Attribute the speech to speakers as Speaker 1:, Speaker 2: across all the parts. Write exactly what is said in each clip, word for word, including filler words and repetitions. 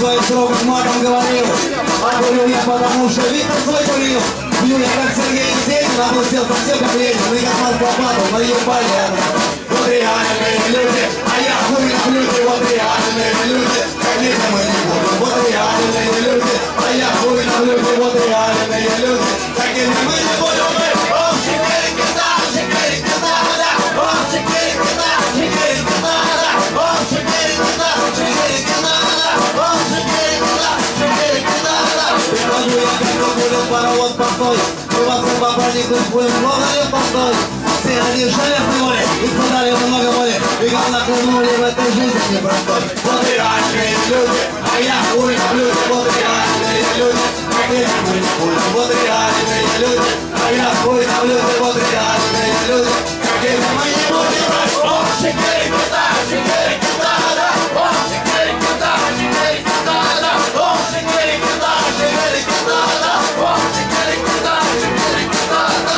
Speaker 1: своих сроках матом говорил. А говорю я, потому что Виктор свой курил. Пью я как Сергей Есенин, облысел совсем как Ленин. И как Марк Лопатов, наебали это. Вот реальные люди, а я хуй на люди. Вот реальные люди, конечно мы не будем. Вот реальные люди, а я хуй на люди. Вот реальные люди, такими мы не будем. Ох, шикарик-кита, шикарик-кита, да. Ох, шикарик-кита, шикарик-кита, да. Ох, шикарик-кита, шикарик-кита, да. Ох, шикарик-кита, шикарик-кита, да. Прихожу я, как прогулен паровоз постой. Мы вас оба проникнуть будем, словно лед постой. Все они железные море, испытали много моря. И как наклонули в этой жизни непростой. Вот реальные люди, а я хуй на люди. Вот реальные люди, какие мы не будем. Вот реальные люди, а я хуй на люди. Вот реальные люди, какие мы не будем. Ох, шикарик-кита, шикарик-кита, да. Ох, шикарик-кита, шикарик-кита, да. Ох, шикарик-кита, шикарик-кита, да. Ох, шикарик-кита, шикарик-кита, да.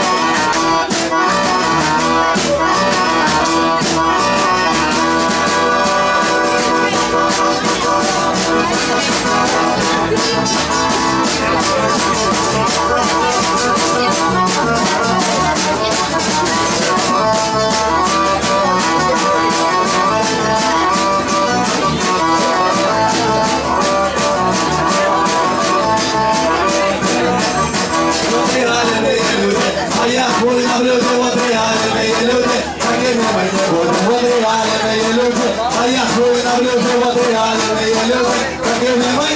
Speaker 1: А я хуй на блюде, вот реальные люди, такими мы не будем. Вот реальные люди, а я хуй на блюде, вот реальные люди, такими мы